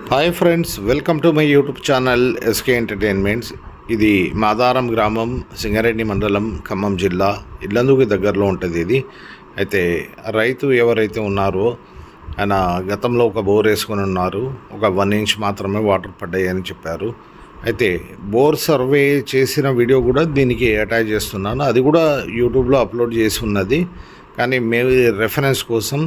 Hi friends, welcome to my YouTube channel SK entertainments. ఇది మాదారం గ్రామం, సింగరేణి మండలం, ఖమ్మం జిల్లా, ఇల్లందుకి దగ్గరలో ఉంటుంది. ఇది అయితే రైతు ఎవరైతే ఉన్నారో ఆయన గతంలో ఒక బోర్ వేసుకొని ఉన్నారు. ఒక 1 ఇంచ్ మాత్రమే వాటర్ పడ్డాయి అని చెప్పారు. అయితే బోర్ సర్వే చేసిన వీడియో కూడా దీనికి అటాచ్ చేస్తున్నాను. అది కూడా యూట్యూబ్లో అప్లోడ్ చేసి ఉన్నది. కానీ మేము రెఫరెన్స్ కోసం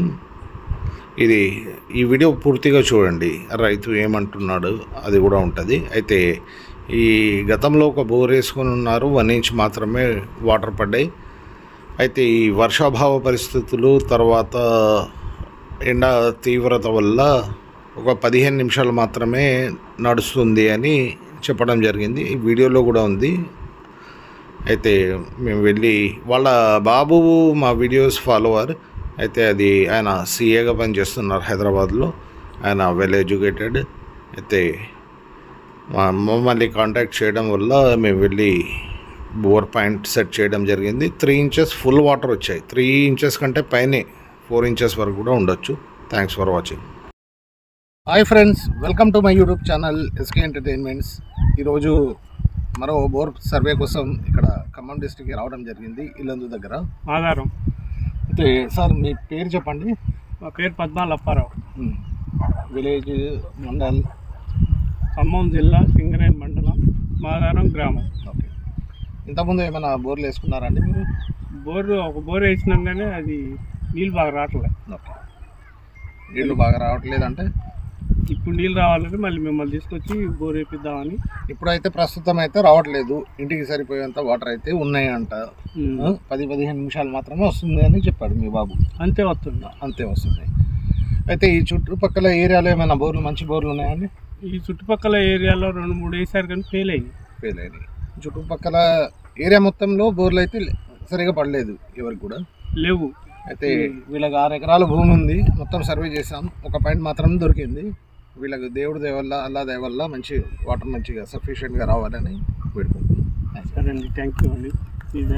ఈ వీడియో పూర్తిగా చూడండి. రైతు ఏమంటున్నాడు అది కూడా ఉంటుంది. అయితే ఈ గతంలో ఒక బోర్ వేసుకొని ఉన్నారు, 1 ఇంచ్ మాత్రమే వాటర్ పడ్డాయి. అయితే ఈ వర్షాభావ పరిస్థితులు, తర్వాత ఎండ తీవ్రత వల్ల ఒక 15 నిమిషాలు మాత్రమే నడుస్తుంది అని చెప్పడం జరిగింది. ఈ వీడియోలో కూడా ఉంది. అయితే మేము వెళ్ళి, వాళ్ళ బాబు మా వీడియోస్ ఫాలోవర్. అయితే అది ఆయన సీఏగా పనిచేస్తున్నారు హైదరాబాద్లో. ఆయన వెల్ ఎడ్యుకేటెడ్. అయితే మమ్మల్ని కాంటాక్ట్ చేయడం వల్ల మేము వెళ్ళి బోర్ పాయింట్ సెట్ చేయడం జరిగింది. 3 ఇంచెస్ ఫుల్ వాటర్ వచ్చాయి. 3 ఇంచెస్ కంటే పైనే 4 ఇంచెస్ వరకు కూడా ఉండొచ్చు. Thanks for watching. Hi friends, welcome to my YouTube channel SK entertainments. ఈరోజు మరో బోర్ సర్వే కోసం ఇక్కడ ఖమ్మం డిస్ట్రిక్ట్కి రావడం జరిగింది, ఇల్లందు దగ్గర ఆధారం. అయితే సార్ మీ పేరు చెప్పండి. మా పేరు పద్మాల అప్పారావు. విలేజ్, మండల్? ఖమ్మం జిల్లా, సింగరేణి మండలం, మాదారం గ్రామం. ఓకే. ఇంతకుముందు ఏమైనా బోర్లు వేసుకున్నారండి మీరు? ఒక బోర్ వేసినాం కానీ అది నీళ్ళు బాగా రావట్లేదు. ఓకే. నీళ్ళు బాగా రావట్లేదంటే ఇప్పుడు నీళ్ళు రావాలంటే మళ్ళీ మిమ్మల్ని తీసుకొచ్చి బోర్ వేపిద్దామని. ఇప్పుడైతే ప్రస్తుతం అయితే రావట్లేదు. ఇంటికి సరిపోయేంత వాటర్ అయితే ఉన్నాయంట. 10-15 నిమిషాలు మాత్రమే వస్తుంది అని చెప్పాడు మీ బాబు. అంతే వస్తుందా? అంతే వస్తుంది. అయితే ఈ చుట్టుపక్కల ఏరియాలో ఏమైనా బోర్లు, మంచి బోర్లు ఉన్నాయండి? ఈ చుట్టుపక్కల ఏరియాలో 2-3 వేసారు కానీ ఫెయిల్ అయినాయి. చుట్టుపక్కల ఏరియా మొత్తంలో బోర్లు అయితే సరిగా పడలేదు ఎవరికి కూడా లేవు. అయితే వీళ్ళకి 6 ఎకరాల భూమి ఉంది. మొత్తం సర్వే చేసాం. ఒక పాయింట్ మాత్రం దొరికింది. వీళ్ళకి దేవుడి దయ వల్ల, అల్లా దయ వల్ల మంచి వాటర్ మంచిగా సఫిషియెంట్గా రావాలని పెడుతుంది. సరే అండి, థ్యాంక్ యూ అండి.